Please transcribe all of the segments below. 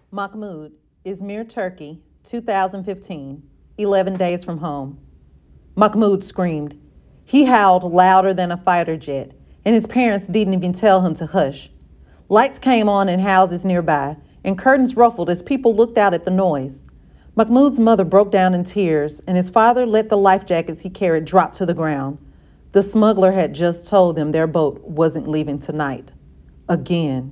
Mahmoud, Izmir, Turkey, 2015, 11 days from home. Mahmoud screamed. He howled louder than a fighter jet, and his parents didn't even tell him to hush. Lights came on in houses nearby, and curtains ruffled as people looked out at the noise. Mahmoud's mother broke down in tears, and his father let the life jackets he carried drop to the ground. The smuggler had just told them their boat wasn't leaving tonight. Again.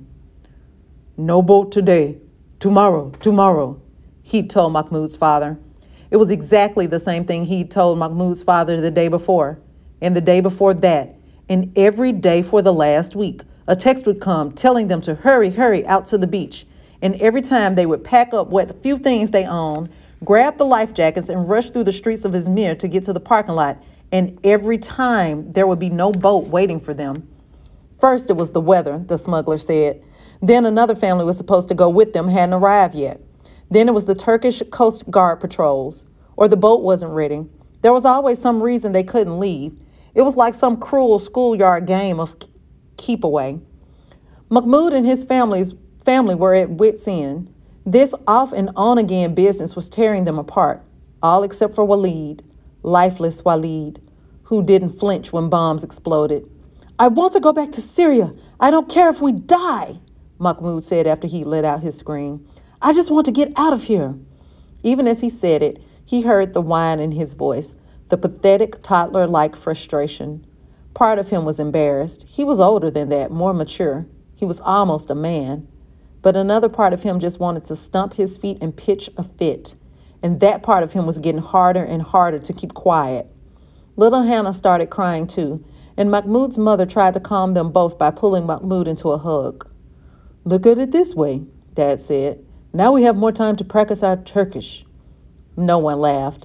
No boat today. Tomorrow, he'd told Mahmoud's father. It was exactly the same thing he'd told Mahmoud's father the day before, and the day before that, and every day for the last week. A text would come telling them to hurry out to the beach, and every time they would pack up what few things they owned, grab the life jackets, and rush through the streets of Izmir to get to the parking lot, and every time there would be no boat waiting for them. First, it was the weather, the smuggler said. Then another family was supposed to go with them hadn't arrived yet. Then it was the Turkish Coast Guard patrols, or the boat wasn't ready. There was always some reason they couldn't leave. It was like some cruel schoolyard game of keep away. Mahmoud and his family were at wit's end. This off and on again business was tearing them apart, all except for Walid, lifeless Walid, who didn't flinch when bombs exploded. I want to go back to Syria. I don't care if we die, Mahmoud said after he let out his scream. I just want to get out of here. Even as he said it, he heard the whine in his voice, the pathetic toddler-like frustration. Part of him was embarrassed. He was older than that, more mature. He was almost a man. But another part of him just wanted to stump his feet and pitch a fit. And that part of him was getting harder and harder to keep quiet. Little Hannah started crying too, and Mahmoud's mother tried to calm them both by pulling Mahmoud into a hug. Look at it this way, Dad said. Now we have more time to practice our Turkish. No one laughed.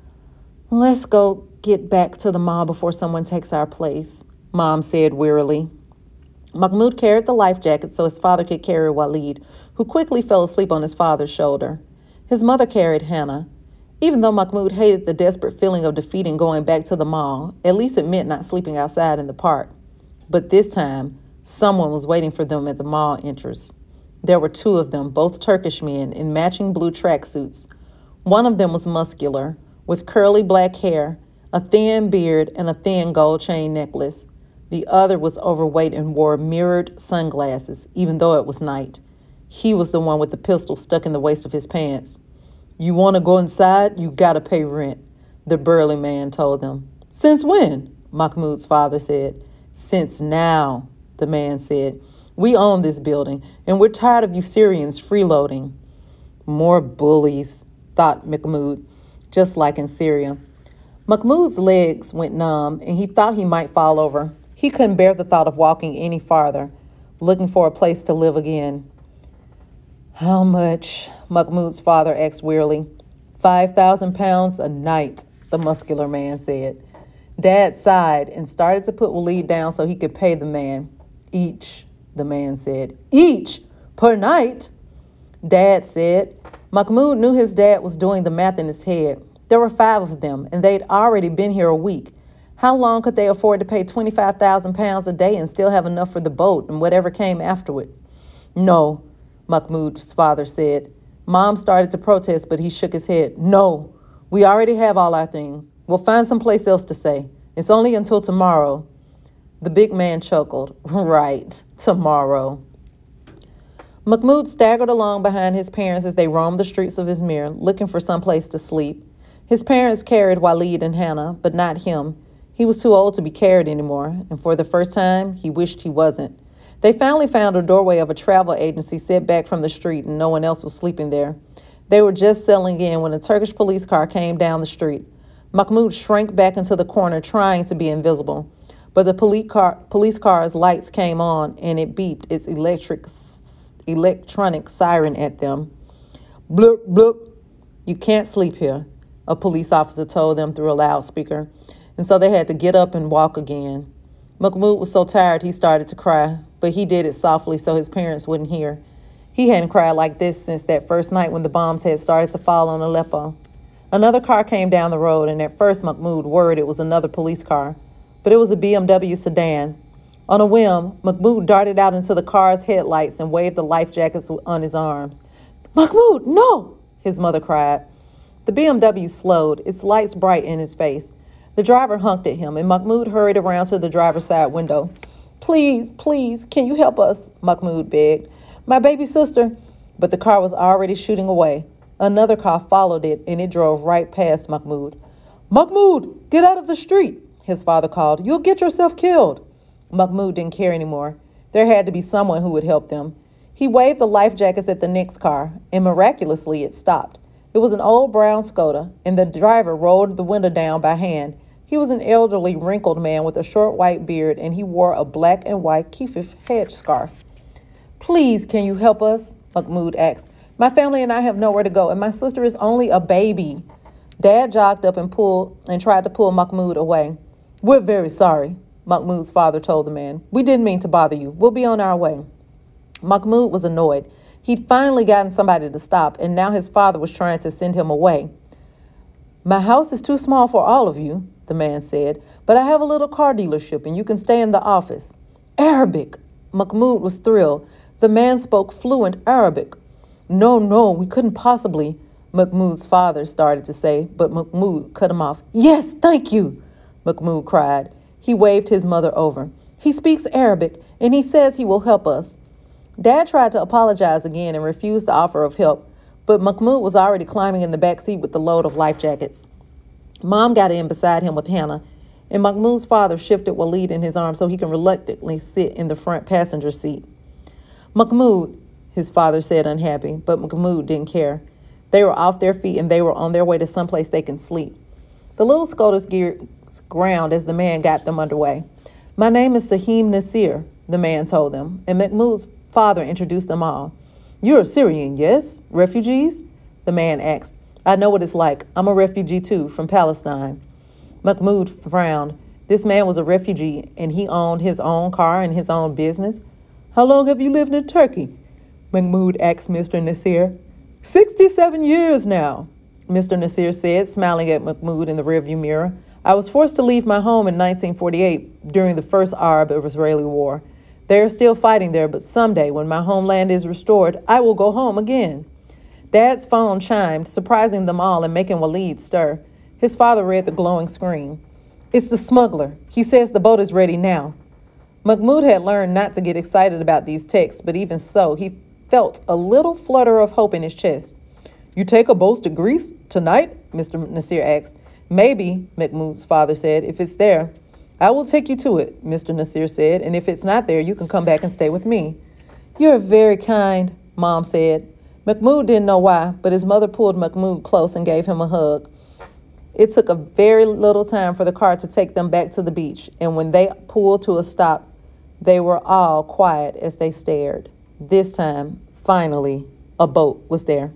Let's go get back to the mall before someone takes our place, Mom said wearily. Mahmoud carried the life jacket so his father could carry Walid, who quickly fell asleep on his father's shoulder. His mother carried Hannah. Even though Mahmoud hated the desperate feeling of defeat and going back to the mall, at least it meant not sleeping outside in the park. But this time, someone was waiting for them at the mall entrance. There were two of them, both Turkish men, in matching blue tracksuits. One of them was muscular, with curly black hair, a thin beard, and a thin gold chain necklace. The other was overweight and wore mirrored sunglasses, even though it was night. He was the one with the pistol stuck in the waist of his pants. You want to go inside? You got to pay rent, the burly man told them. Since when? Mahmoud's father said. Since now, the man said. We own this building, and we're tired of you Syrians freeloading. More bullies, thought Mahmoud, just like in Syria. Mahmoud's legs went numb, and he thought he might fall over. He couldn't bear the thought of walking any farther, looking for a place to live again. How much? Mahmoud's father asked wearily. 5,000 pounds a night, the muscular man said. Dad sighed and started to put Walid down so he could pay the man. Each, the man said. Each? Per night? Dad said. Mahmoud knew his dad was doing the math in his head. There were 5 of them, and they'd already been here a week. How long could they afford to pay 25,000 pounds a day and still have enough for the boat and whatever came afterward? No, Mahmoud's father said. Mom started to protest, but he shook his head. No, we already have all our things. We'll find someplace else to stay. It's only until tomorrow. The big man chuckled. Right, tomorrow. Mahmoud staggered along behind his parents as they roamed the streets of Izmir, looking for someplace to sleep. His parents carried Walid and Hannah, but not him. He was too old to be carried anymore, and for the first time, he wished he wasn't. They finally found a doorway of a travel agency set back from the street, and no one else was sleeping there. They were just settling in when a Turkish police car came down the street. Mahmoud shrank back into the corner, trying to be invisible. But the police car's lights came on, and it beeped its electronic siren at them. Bloop, bloop. You can't sleep here, a police officer told them through a loudspeaker. And so they had to get up and walk again. Mahmoud was so tired he started to cry, but he did it softly so his parents wouldn't hear. He hadn't cried like this since that first night when the bombs had started to fall on Aleppo. Another car came down the road, and at first Mahmoud worried it was another police car, but it was a BMW sedan. On a whim, Mahmoud darted out into the car's headlights and waved the life jackets on his arms. Mahmoud, no, his mother cried. The BMW slowed, its lights bright in his face. The driver honked at him, and Mahmoud hurried around to the driver's side window. Please, please, can you help us? Mahmoud begged. My baby sister. But the car was already shooting away. Another car followed it, and it drove right past Mahmoud. Mahmoud, get out of the street, his father called. You'll get yourself killed. Mahmoud didn't care anymore. There had to be someone who would help them. He waved the life jackets at the next car, and miraculously it stopped. It was an old brown Skoda, and the driver rolled the window down by hand. He was an elderly, wrinkled man with a short white beard, and he wore a black and white kefir headscarf. Please, can you help us? Mahmoud asked. My family and I have nowhere to go, and my sister is only a baby. Dad jogged up and tried to pull Mahmoud away. We're very sorry, Mahmoud's father told the man. We didn't mean to bother you. We'll be on our way. Mahmoud was annoyed. He'd finally gotten somebody to stop, and now his father was trying to send him away. My house is too small for all of you, the man said, but I have a little car dealership, and you can stay in the office. Arabic! Mahmoud was thrilled. The man spoke fluent Arabic. No, we couldn't possibly, Mahmoud's father started to say, but Mahmoud cut him off. Yes, thank you, Mahmoud cried. He waved his mother over. He speaks Arabic, and he says he will help us. Dad tried to apologize again and refused the offer of help, but Mahmoud was already climbing in the back seat with the load of life jackets. Mom got in beside him with Hannah, and Mahmoud's father shifted Walid in his arms so he could reluctantly sit in the front passenger seat. Mahmoud, his father said, unhappy, but Mahmoud didn't care. They were off their feet, and they were on their way to someplace they can sleep. The little Skoda's gears ground as the man got them underway. My name is Sahim Nasir, the man told them, and Mahmoud's father introduced them all. You're a Syrian, yes? Refugees? The man asked. I know what it's like. I'm a refugee too, from Palestine. Mahmoud frowned. This man was a refugee, and he owned his own car and his own business. How long have you lived in Turkey? Mahmoud asked Mr. Nasir. 67 years now, Mr. Nasir said, smiling at Mahmoud in the rearview mirror. I was forced to leave my home in 1948 during the first Arab-Israeli war. They are still fighting there, but someday, when my homeland is restored, I will go home again. Dad's phone chimed, surprising them all and making Walid stir. His father read the glowing screen. It's the smuggler. He says the boat is ready now. Mahmoud had learned not to get excited about these texts, but even so, he felt a little flutter of hope in his chest. You take a boat to Greece tonight? Mr. Nasir asked. Maybe, Mahmoud's father said, if it's there. I will take you to it, Mr. Nasir said, and if it's not there, you can come back and stay with me. You're very kind, Mom said. Mahmoud didn't know why, but his mother pulled Mahmoud close and gave him a hug. It took a very little time for the car to take them back to the beach, and when they pulled to a stop, they were all quiet as they stared. This time, finally, a boat was there.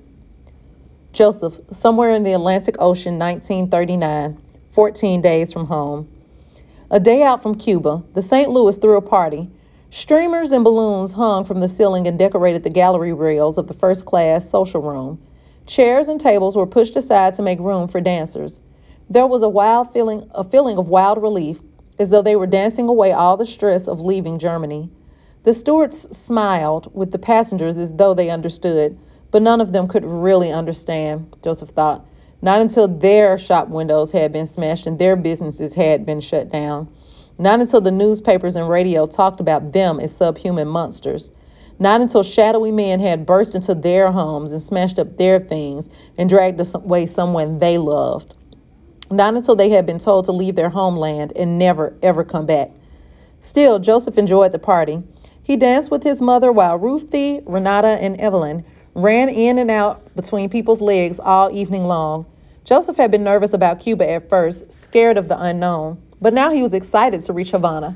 Joseph, somewhere in the Atlantic Ocean, 1939, 14 days from home. A day out from Cuba, the St. Louis threw a party. Streamers and balloons hung from the ceiling and decorated the gallery rails of the first-class social room. Chairs and tables were pushed aside to make room for dancers. There was a feeling of wild relief, as though they were dancing away all the stress of leaving Germany. The stewards smiled with the passengers as though they understood, but none of them could really understand, Joseph thought. Not until their shop windows had been smashed and their businesses had been shut down. Not until the newspapers and radio talked about them as subhuman monsters. Not until shadowy men had burst into their homes and smashed up their things and dragged away someone they loved. Not until they had been told to leave their homeland and never, ever come back. Still, Joseph enjoyed the party. He danced with his mother while Ruthie, Renata, and Evelyn ran in and out between people's legs all evening long. Joseph had been nervous about Cuba at first, scared of the unknown, but now he was excited to reach Havana,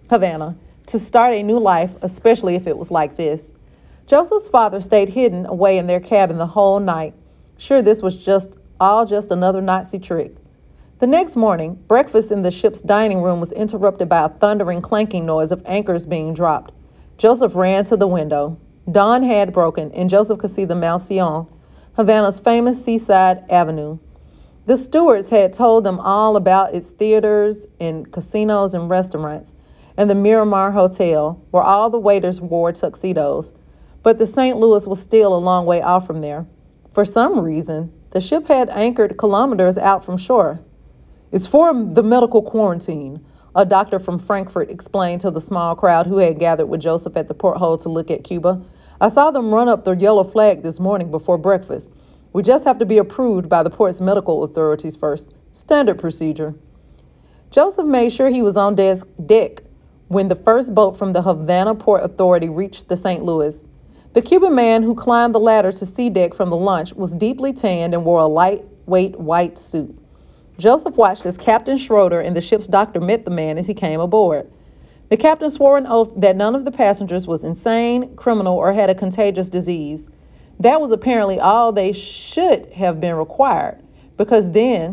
to start a new life, especially if it was like this. Joseph's father stayed hidden away in their cabin the whole night. Sure, this was just another Nazi trick. The next morning, breakfast in the ship's dining room was interrupted by a thundering, clanking noise of anchors being dropped. Joseph ran to the window. Dawn had broken, and Joseph could see the Malcion, Havana's famous seaside avenue. The stewards had told them all about its theaters and casinos and restaurants, and the Miramar Hotel, where all the waiters wore tuxedos. But the St. Louis was still a long way off from there. For some reason, the ship had anchored kilometers out from shore. "It's for the medical quarantine," a doctor from Frankfurt explained to the small crowd who had gathered with Joseph at the porthole to look at Cuba. "I saw them run up the yellow flag this morning before breakfast. We just have to be approved by the port's medical authorities first. Standard procedure." Joseph made sure he was on deck when the first boat from the Havana Port Authority reached the St. Louis. The Cuban man who climbed the ladder to sea deck from the launch was deeply tanned and wore a lightweight white suit. Joseph watched as Captain Schroeder and the ship's doctor met the man as he came aboard. The captain swore an oath that none of the passengers was insane, criminal, or had a contagious disease. That was apparently all they should have been required, because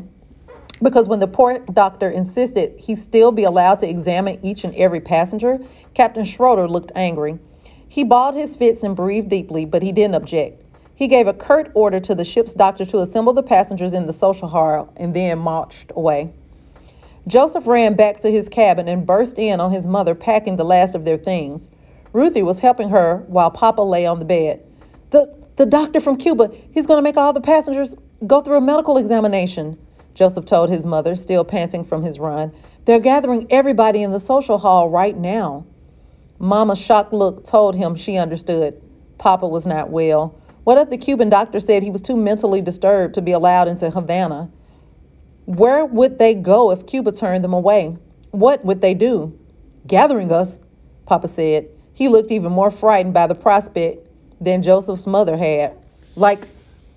when the port doctor insisted he still be allowed to examine each and every passenger, Captain Schroeder looked angry. He balled his fists and breathed deeply, but he didn't object. He gave a curt order to the ship's doctor to assemble the passengers in the social hall and then marched away. Joseph ran back to his cabin and burst in on his mother packing the last of their things. Ruthie was helping her while Papa lay on the bed. The doctor from Cuba, he's going to make all the passengers go through a medical examination," Joseph told his mother, still panting from his run. "They're gathering everybody in the social hall right now." Mama's shocked look told him she understood. Papa was not well. What if the Cuban doctor said he was too mentally disturbed to be allowed into Havana? Where would they go if Cuba turned them away? What would they do? "Gathering us," Papa said. He looked even more frightened by the prospect than Joseph's mother had. Like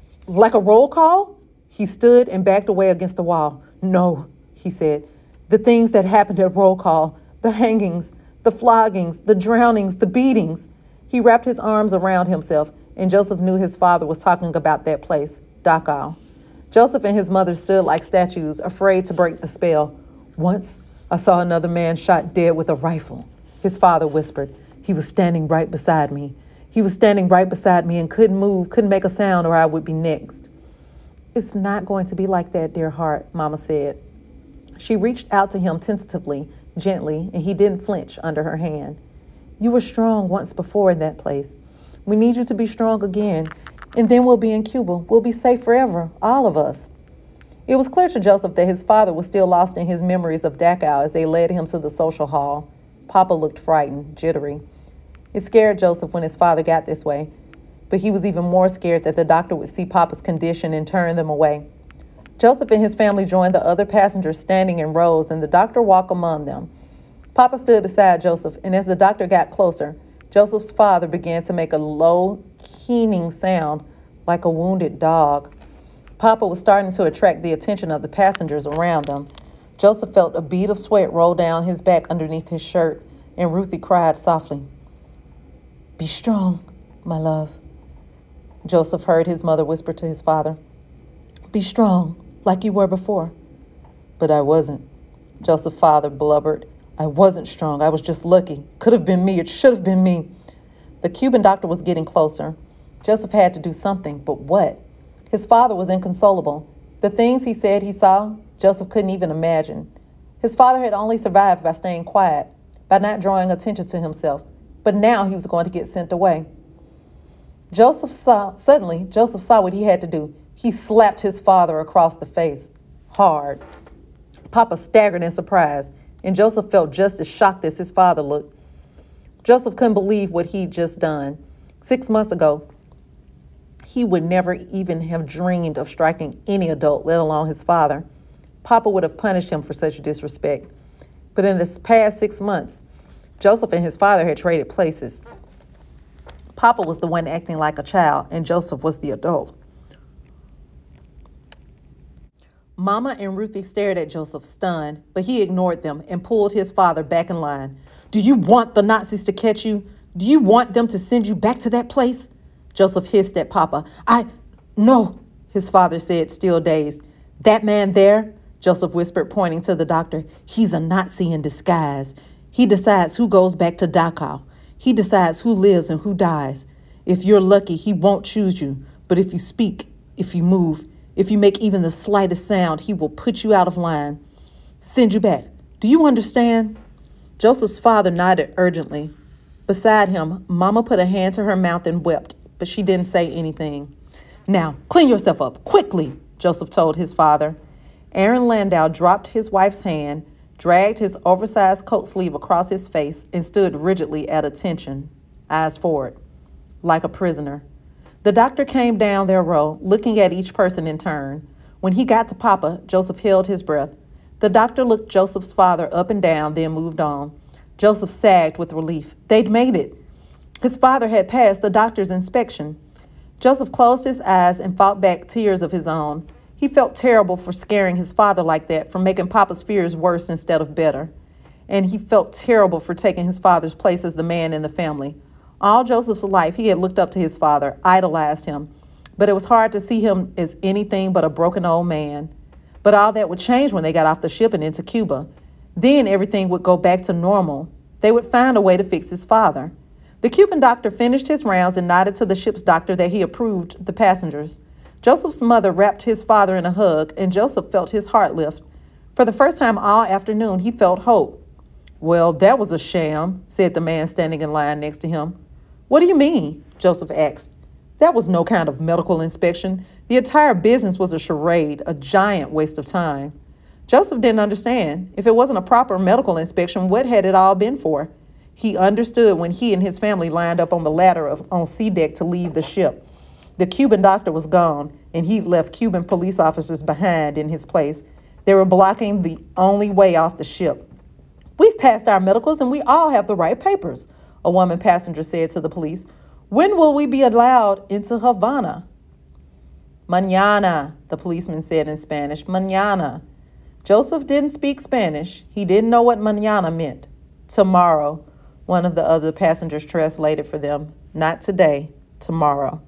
a roll call? He stood and backed away against the wall. "No," he said. "The things that happened at roll call, the hangings, the floggings, the drownings, the beatings." He wrapped his arms around himself, and Joseph knew his father was talking about that place, Dachau. Joseph and his mother stood like statues, afraid to break the spell. "Once I saw another man shot dead with a rifle," his father whispered. "He was standing right beside me. He was standing right beside me and couldn't move, couldn't make a sound, or I would be next." "It's not going to be like that, dear heart," Mama said. She reached out to him tentatively, gently, and he didn't flinch under her hand. "You were strong once before in that place. We need you to be strong again, and then we'll be in Cuba. We'll be safe forever, all of us." It was clear to Joseph that his father was still lost in his memories of Dachau as they led him to the social hall. Papa looked frightened, jittery. It scared Joseph when his father got this way, but he was even more scared that the doctor would see Papa's condition and turn them away. Joseph and his family joined the other passengers standing in rows, and the doctor walked among them. Papa stood beside Joseph, and as the doctor got closer, Joseph's father began to make a low, keening sound like a wounded dog. Papa was starting to attract the attention of the passengers around them. Joseph felt a bead of sweat roll down his back underneath his shirt, and Ruthie cried softly, "Be strong, my love." Joseph heard his mother whisper to his father, "Be strong, like you were before." "But I wasn't," Joseph's father blubbered. "I wasn't strong. I was just lucky. Could have been me. It should have been me." The Cuban doctor was getting closer. Joseph had to do something, but what? His father was inconsolable. The things he said he saw, Joseph couldn't even imagine. His father had only survived by staying quiet, by not drawing attention to himself. But now he was going to get sent away. Suddenly, Joseph saw what he had to do. He slapped his father across the face, hard. Papa staggered in surprise, and Joseph felt just as shocked as his father looked. Joseph couldn't believe what he'd just done. 6 months ago, he would never even have dreamed of striking any adult, let alone his father. Papa would have punished him for such disrespect. But in this past 6 months, Joseph and his father had traded places. Papa was the one acting like a child, and Joseph was the adult. Mama and Ruthie stared at Joseph, stunned, but he ignored them and pulled his father back in line. "Do you want the Nazis to catch you? Do you want them to send you back to that place?" Joseph hissed at Papa. No, his father said, still dazed. "That man there," Joseph whispered, pointing to the doctor, "he's a Nazi in disguise. He decides who goes back to Dachau. He decides who lives and who dies. If you're lucky, he won't choose you. But if you speak, if you move, if you make even the slightest sound, he will put you out of line. Send you back. Do you understand?" Joseph's father nodded urgently. Beside him, Mama put a hand to her mouth and wept, but she didn't say anything. "Now, clean yourself up, quickly," Joseph told his father. Aaron Landau dropped his wife's hand, dragged his oversized coat sleeve across his face, and stood rigidly at attention, eyes forward, like a prisoner. The doctor came down their row, looking at each person in turn. When he got to Papa, Joseph held his breath. The doctor looked Joseph's father up and down, then moved on. Joseph sagged with relief. They'd made it. His father had passed the doctor's inspection. Joseph closed his eyes and fought back tears of his own. He felt terrible for scaring his father like that, for making Papa's fears worse instead of better. And he felt terrible for taking his father's place as the man in the family. All Joseph's life, he had looked up to his father, idolized him. But it was hard to see him as anything but a broken old man. But all that would change when they got off the ship and into Cuba. Then everything would go back to normal. They would find a way to fix his father. The Cuban doctor finished his rounds and nodded to the ship's doctor that he approved the passengers. Joseph's mother wrapped his father in a hug, and Joseph felt his heart lift. For the first time all afternoon, he felt hope. "Well, that was a sham," said the man standing in line next to him. "What do you mean?" Joseph asked. "That was no kind of medical inspection. The entire business was a charade, a giant waste of time." Joseph didn't understand. If it wasn't a proper medical inspection, what had it all been for? He understood when he and his family lined up on the ladder on sea deck to leave the ship. The Cuban doctor was gone, and he'd left Cuban police officers behind in his place. They were blocking the only way off the ship. "We've passed our medicals, and we all have the right papers," a woman passenger said to the police. "When will we be allowed into Havana?" "Mañana," the policeman said in Spanish. "Mañana." Joseph didn't speak Spanish. He didn't know what mañana meant. "Tomorrow," one of the other passengers translated for them. "Not today, tomorrow."